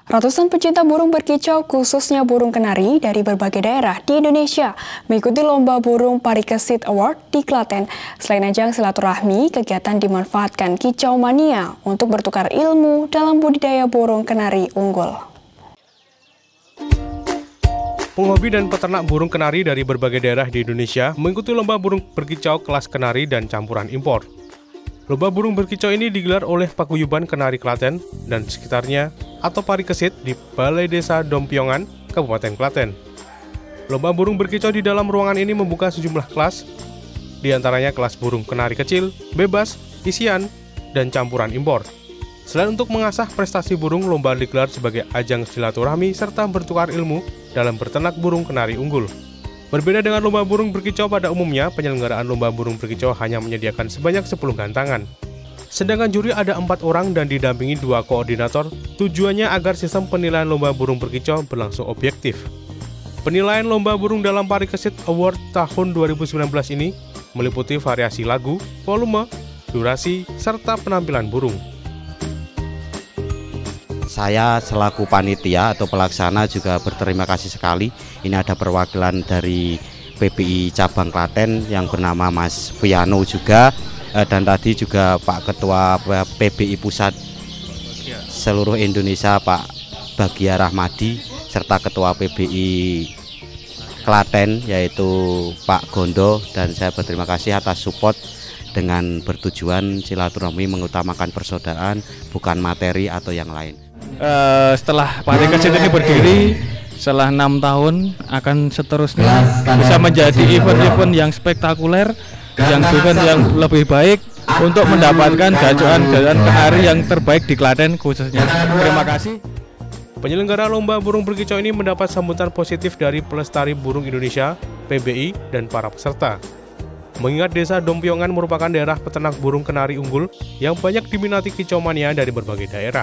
Ratusan pecinta burung berkicau, khususnya burung kenari dari berbagai daerah di Indonesia, mengikuti Lomba Burung Parikesit Award di Klaten. Selain ajang silaturahmi, kegiatan dimanfaatkan Kicau Mania untuk bertukar ilmu dalam budidaya burung kenari unggul. Penghobi dan peternak burung kenari dari berbagai daerah di Indonesia mengikuti Lomba Burung Berkicau kelas kenari dan campuran impor. Lomba burung berkicau ini digelar oleh Paguyuban Kenari Klaten dan sekitarnya atau Parikesit di Balai Desa Dompiongan, Kabupaten Klaten. Lomba burung berkicau di dalam ruangan ini membuka sejumlah kelas, di antaranya kelas burung kenari kecil, bebas, isian, dan campuran impor. Selain untuk mengasah prestasi burung, lomba digelar sebagai ajang silaturahmi serta bertukar ilmu dalam berternak burung kenari unggul. Berbeda dengan lomba burung berkicau pada umumnya, penyelenggaraan lomba burung berkicau hanya menyediakan sebanyak 10 gantangan. Sedangkan juri ada 4 orang dan didampingi 2 koordinator, tujuannya agar sistem penilaian lomba burung berkicau berlangsung objektif. Penilaian lomba burung dalam Parikesit Award tahun 2019 ini meliputi variasi lagu, volume, durasi, serta penampilan burung. Saya selaku panitia atau pelaksana juga berterima kasih sekali. Ini ada perwakilan dari PBI Cabang Klaten yang bernama Mas Viano juga, dan tadi juga Pak Ketua PBI Pusat seluruh Indonesia Pak Bagia Rahmadi, serta Ketua PBI Klaten yaitu Pak Gondo, dan saya berterima kasih atas support dengan bertujuan silaturahmi mengutamakan persaudaraan, bukan materi atau yang lain. Setelah Parikesit ini berdiri setelah 6 tahun akan seterusnya bisa menjadi event-event yang spektakuler, yang lebih baik untuk mendapatkan gajoan kenari yang terbaik di Klaten khususnya. Terima kasih. Penyelenggara Lomba Burung Berkicau ini mendapat sambutan positif dari Pelestari Burung Indonesia, PBI, dan para peserta. Mengingat Desa Dompiongan merupakan daerah peternak burung kenari unggul yang banyak diminati kicau mania dari berbagai daerah.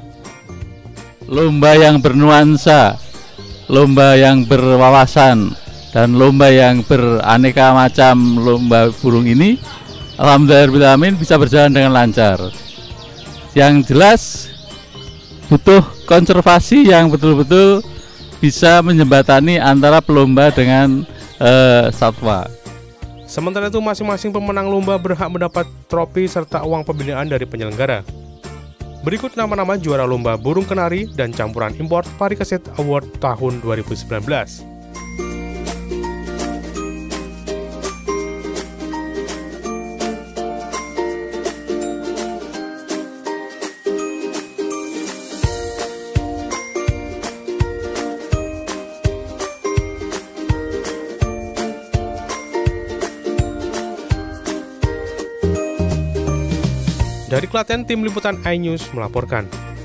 Lomba yang bernuansa, lomba yang berwawasan, dan lomba yang beraneka macam lomba burung ini alhamdulillah bisa berjalan dengan lancar. Yang jelas butuh konservasi yang betul-betul bisa menjembatani antara pelomba dengan satwa. Sementara itu, masing-masing pemenang lomba berhak mendapat trofi serta uang pembinaan dari penyelenggara. Berikut nama-nama juara lomba burung kenari dan campuran impor Parikesit Award tahun 2019. Dari Klaten, tim liputan iNews melaporkan.